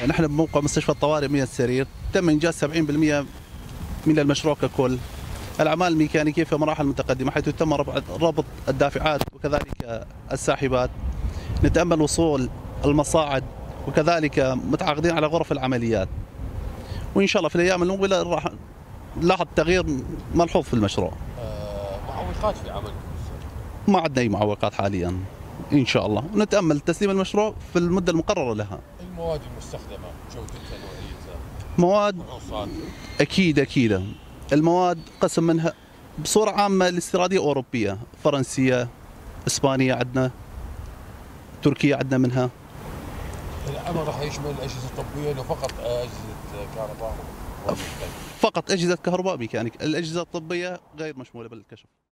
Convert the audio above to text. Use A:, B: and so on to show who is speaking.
A: نحن بموقع مستشفى الطوارئ 100 سرير، تم إنجاز 70% من المشروع ككل. الأعمال الميكانيكية في مراحل متقدمة، حيث تم ربط الدافعات وكذلك الساحبات. نتأمل وصول المصاعد، وكذلك متعاقدين على غرف العمليات. وإن شاء الله في الأيام المقبلة راح نلاحظ تغيير ملحوظ في المشروع.
B: معوقات في عملكم؟
A: ما عندنا أي معوقات حاليا إن شاء الله، ونتأمل تسليم المشروع في المدة المقررة لها.
B: المواد المستخدمة جودتها، نوعيتها،
A: مواد
B: فحوصات؟
A: أكيد. المواد قسم منها بصورة عامة الاستيرادية أوروبية، فرنسية، إسبانية عندنا، تركيا عندنا منها.
B: العمل راح يشمل الأجهزة الطبية لو فقط أجهزة كهرباء؟
A: فقط أجهزة كهرباء ميكانيك، الأجهزة الطبية غير مشمولة بالكشف.